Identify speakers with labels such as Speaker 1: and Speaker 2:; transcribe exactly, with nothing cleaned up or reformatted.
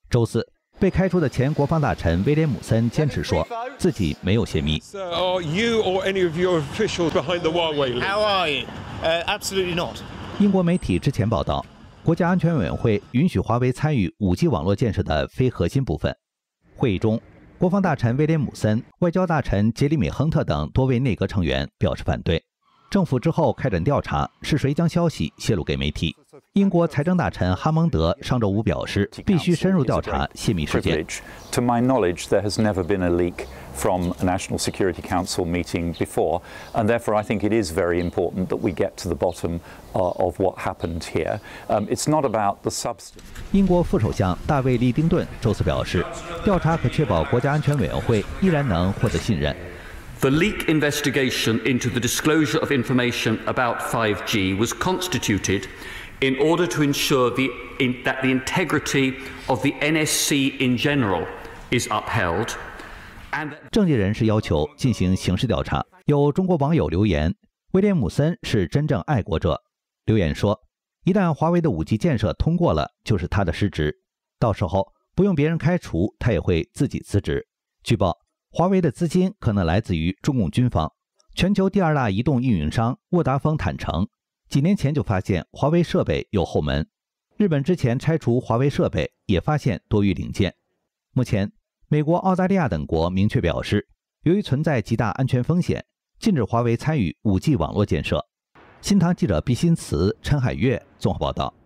Speaker 1: 周四，被开除的前国防大臣威廉姆森坚持说自己没有泄密。
Speaker 2: Are you or any of your officials behind the Huawei leak?
Speaker 3: How are you? Uh, absolutely not.
Speaker 1: 英国媒体之前报道，国家安全委员会允许华为参与 五 G 网络建设的非核心部分。会议中，国防大臣威廉姆森、外交大臣杰里米·亨特等多位内阁成员表示反对。政府之后开展调查，是谁将消息泄露给媒体？英国财政大臣哈蒙德上周五表示，必须深入调查泄密事件。
Speaker 4: To my knowledge, there has never been a leak from a National Security Council meeting before, and therefore I think it is very important that we get to the bottom uh, of what happened here. Um, it's not about the substance.
Speaker 1: 英国副首相大卫·利丁顿周四表示，调查可确保国家安全委员会依然能获得信任。
Speaker 5: The leak investigation into the disclosure of information about five G was constituted in order to ensure the, in, that the integrity of the N S C in general is upheld. And
Speaker 1: 政界人士要求进行刑事调查。有中国网友留言：“威廉姆森是真正爱国者。”留言说：“一旦华为的 五 G 建设通过了，就是他的失职，到时候不用别人开除，他也会自己辞职。”据报，华为的资金可能来自于中共军方。全球第二大移动运营商沃达丰坦诚，几年前就发现华为设备有后门。日本之前拆除华为设备，也发现多余零件。目前，美国、澳大利亚等国明确表示，由于存在极大安全风险，禁止华为参与 五 G 网络建设。新唐记者毕新慈、陈海月综合报道。